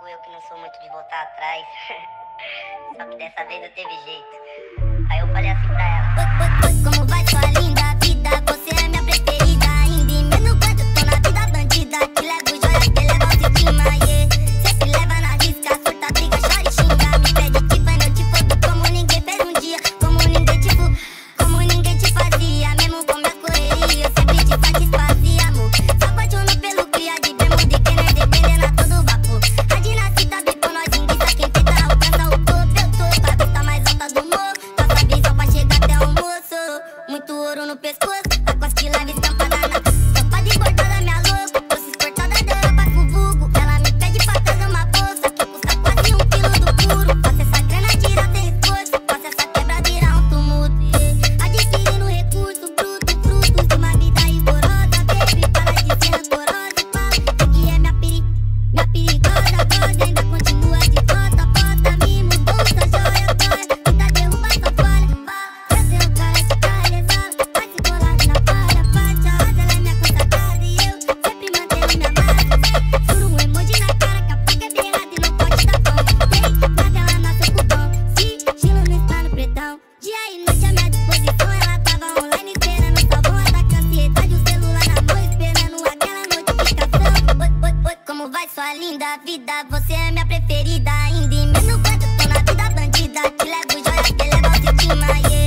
logo eu que não sou muito de voltar atrás. Só que dessa vez não teve jeito. Aí eu falei assim pra ela: Como vai sua linda vida? Você é minha preferida. Ainda em menos quando tô na vida bandida. Te levo joias, te levo autoestima, yeah. Sempre leva na risca, surta, briga, chora e xinga. Me pede tipo, eu te fodo como ninguém fez um dia. Como ninguém te fazia. Mesmo com minhas correrias, eu sempre te satisfazia, amor. Só apaixono pelo cria de bemo de quem não dependendo a todo vapor. A dinastia bico, nós enguiça, quem tenta alcança o topo. Eu tô com a vista mais alta do morro. Faça visão pra chegar até o almoço. Muito ouro no pescoço, a costa leve estampada na tampa de bordada, minha louca. Trouxe exportada da Europa pro vulgo. Ela me pede pra trazer uma bolsa que custa quase 1 quilo do puro. Faça essa grana girar sem esforço, faça essa quebra virar um tumulto, yeah. Adquirindo recurso bruto, frutos de uma vida rigorosa. Baby, para de ser rancorosa e fala que é minha perigosa. Gosta, ainda continua de costa, posta, mimo, bolsa, joia, toia. Tenta derrubar essa folha, fala, eu sei o cara de carregar. Vai se colado na palha, parte a asa, ela é minha consagrada. E eu sempre mantenho minha massa. Juro um emoji na cara, que a placa é bem errada e não pode dar pão. Tem na tela, nasceu cubão, sigilo não está no pretão. Dia e noite à minha disposição, ela tava online esperando o sabão. Ela tá com ansiedade, o celular na mão, esperando aquela notificação. Oi, como vai sua linda vida? Você é minha preferida. Ainda em menos quando tô na vida bandida. Te levo joias, te levo autoestima, yeah.